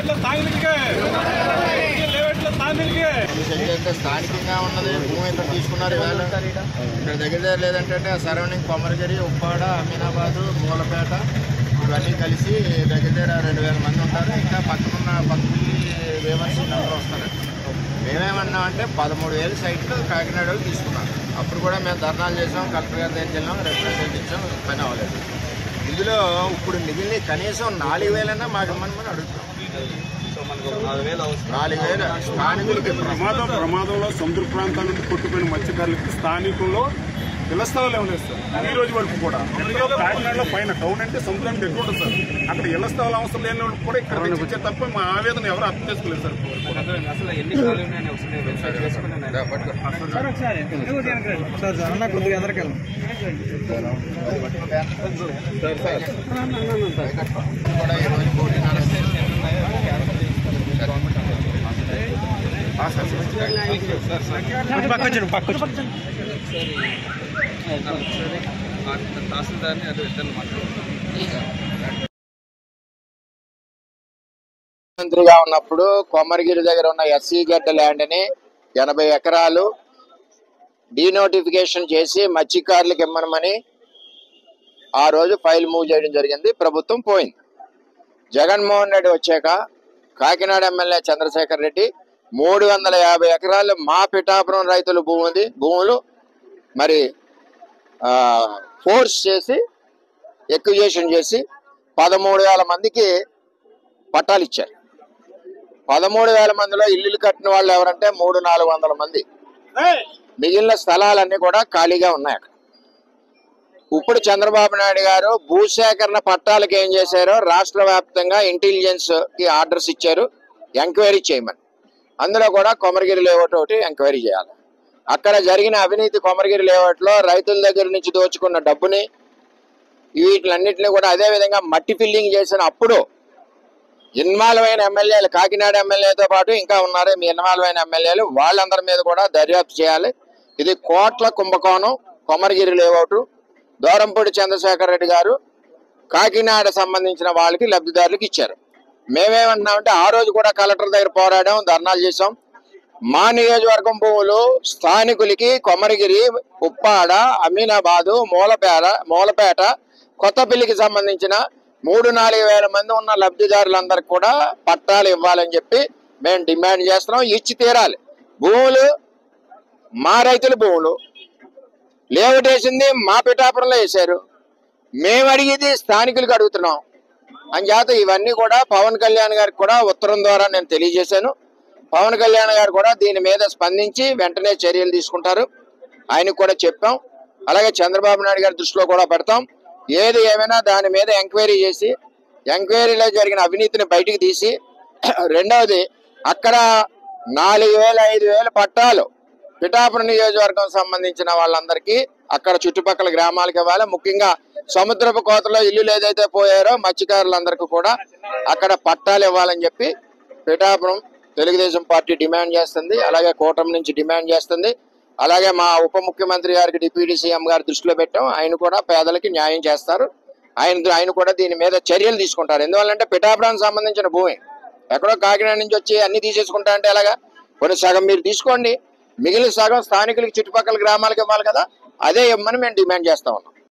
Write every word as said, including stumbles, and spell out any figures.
స్థానికంగా ఉన్నది భూమి ఇక్కడ తీసుకున్నారు. ఇవాళ ఇక్కడ దగ్గర దగ్గర లేదంటే సరౌండింగ్ కొమరగిరి, ఉప్పాడ, అమీనాబాదు, మూలపేట ఇవన్నీ కలిసి దగ్గర దగ్గర రెండు వేల మంది ఉంటారు. ఇంకా పక్కనున్న పక్కపల్లి వేవర్స్ అందరూ వస్తారు. మేమేమన్నామంటే పదమూడు వేలు సైట్లు కాకినాడలో తీసుకున్నాం. అప్పుడు కూడా మేము ధర్నాలు చేసాం, కలెక్టర్ గారి దగ్గరికి వెళ్ళాం, రిప్రజెంటేషన్ ఇచ్చాం, పని అవ్వలేదు. ఇందులో ఇప్పుడు మిగిలిన కనీసం నాలుగు వేలన్నా మాకు ఇమ్మని అడుగుతాం. నాలుగు వేలు స్థానికులకి ప్రమాదం ప్రమాదంలో సముద్ర ప్రాంతాల నుండి కొట్టుకుపోయిన మత్స్యకారులకి స్థానికుల్లో ఇళ్లస్థలాలు ఏమైనా సార్? ఈ రోజు వరకు కూడా కాకినాడలో పైన టౌన్ అంటే సముద్రానికి దగ్గర ఉంటుంది సార్. అక్కడ ఇళ్ల స్థలాలు అవసరం లేని వాళ్ళు కూడా ఇక్కడ తెచ్చించే తప్ప మా ఆవేదన ఎవరు అర్థం చేసుకోలేదు సార్. అసలు ఎన్ని సార్లు ఉన్నాయని ఒకసారి తహసీల్దార్ని అది ఇద్దరు మంత్రిగా ఉన్నప్పుడు కొమరగిరి దగ్గర ఉన్న ఎస్సీ గడ్డ ల్యాండ్ ని ఎనభై ఎకరాలు డీనోటిఫికేషన్ చేసి మత్స్యకారులకు ఇమ్మనమని ఆ రోజు ఫైల్ మూవ్ చేయడం జరిగింది. ప్రభుత్వం పోయింది. జగన్మోహన్ రెడ్డి వచ్చాక కాకినాడ ఎమ్మెల్యే చంద్రశేఖర్ రెడ్డి మూడు వందల యాభై ఎకరాలు మా పిఠాపురం రైతుల భూమి భూములు మరి ఫోర్స్ చేసి ఎక్విజేషన్ చేసి పదమూడు వేల మందికి పట్టాలు ఇచ్చారు. పదమూడు వేల మందిలో ఇల్లులు కట్టిన వాళ్ళు ఎవరంటే మూడు నాలుగు వందల మంది. మిగిలిన స్థలాలన్నీ కూడా ఖాళీగా ఉన్నాయి. అక్కడ ఇప్పుడు చంద్రబాబు నాయుడు గారు భూసేకరణ పట్టాలకు ఏం చేశారో రాష్ట్ర వ్యాప్తంగా ఇంటెలిజెన్స్ కి ఆర్డర్స్ ఇచ్చారు, ఎంక్వైరీ చేయమని. అందులో కూడా కొమరగిరి లేఅవుట్ ఒకటి ఎంక్వైరీ చేయాలి. అక్కడ జరిగిన అవినీతి కొమరగిరి లేఅవుట్ లో రైతుల దగ్గర నుంచి దోచుకున్న డబ్బుని వీటిలన్నింటినీ కూడా అదే విధంగా మట్టి ఫిల్లింగ్ చేసిన అప్పుడు ఇన్వాల్వ్ అయిన ఎమ్మెల్యేలు, కాకినాడ ఎమ్మెల్యేతో పాటు ఇంకా ఉన్నారు మీ ఇన్వాల్వ్ అయిన ఎమ్మెల్యేలు, వాళ్ళందరి మీద కూడా దర్యాప్తు చేయాలి. ఇది కోట్ల కుంభకోణం. కొమరగిరి లేఅవుట్ దూరంపూడి చంద్రశేఖర్ రెడ్డి గారు కాకినాడ సంబంధించిన వాళ్ళకి లబ్ధిదారులకు ఇచ్చారు. మేమేమన్నామంటే ఆ రోజు కూడా కలెక్టర్ దగ్గర పోరాడాం, ధర్నాలు చేసాం. మా నియోజకవర్గం భూములు స్థానికులకి కొమరగిరి, ఉప్పాడ, అమీనాబాదు, మూలపేట మూలపేట కొత్తపల్లికి సంబంధించిన మూడు నాలుగు వేల మంది ఉన్న లబ్ధిదారులందరికి కూడా పట్టాలు ఇవ్వాలని చెప్పి మేము డిమాండ్ చేస్తున్నాం. ఇచ్చి తీరాలి. భూములు మా రైతుల భూములు, లేఅవుట్ వేసింది మా పిఠాపురంలో వేశారు, మేము అడిగేది స్థానికులకు అడుగుతున్నాం అని చేత ఇవన్నీ కూడా పవన్ కళ్యాణ్ గారికి కూడా ఉత్తరం ద్వారా నేను తెలియజేశాను. పవన్ కళ్యాణ్ గారు కూడా దీని మీద స్పందించి వెంటనే చర్యలు తీసుకుంటారు. ఆయనకు కూడా చెప్పాం. అలాగే చంద్రబాబు నాయుడు గారి దృష్టిలో కూడా పెడతాం. ఏది ఏమైనా దాని మీద ఎంక్వైరీ చేసి ఎంక్వైరీలో జరిగిన అవినీతిని బయటికి తీసి రెండవది అక్కడ నాలుగు వేల ఐదు వేల పట్టాలు పిఠాపురం నియోజకవర్గం సంబంధించిన వాళ్ళందరికీ అక్కడ చుట్టుపక్కల గ్రామాలకు ఇవ్వాలి. ముఖ్యంగా సముద్రపు కోతలో ఇల్లులు ఏదైతే పోయారో మత్స్యకారులందరికీ కూడా అక్కడ పట్టాలు ఇవ్వాలని చెప్పి పిఠాపురం తెలుగుదేశం పార్టీ డిమాండ్ చేస్తుంది. అలాగే కూటమి నుంచి డిమాండ్ చేస్తుంది. అలాగే మా ఉప ముఖ్యమంత్రి గారికి డిప్యూటీ సీఎం గారి దృష్టిలో పెట్టాం. ఆయన కూడా పేదలకి న్యాయం చేస్తారు. ఆయన ఆయన కూడా దీని మీద చర్యలు తీసుకుంటారు. ఎందువల్లంటే పిఠాపురానికి సంబంధించిన భూమి ఎక్కడో కాకినాడ నుంచి వచ్చి అన్ని తీసేసుకుంటా అంటే ఎలాగా? కొన్ని సగం మీరు తీసుకోండి, మిగిలిన సగం స్థానికులకి చుట్టుపక్కల గ్రామాలకు ఇవ్వాలి కదా, అదే ఇవ్వమని మేము డిమాండ్ చేస్తా ఉన్నాం.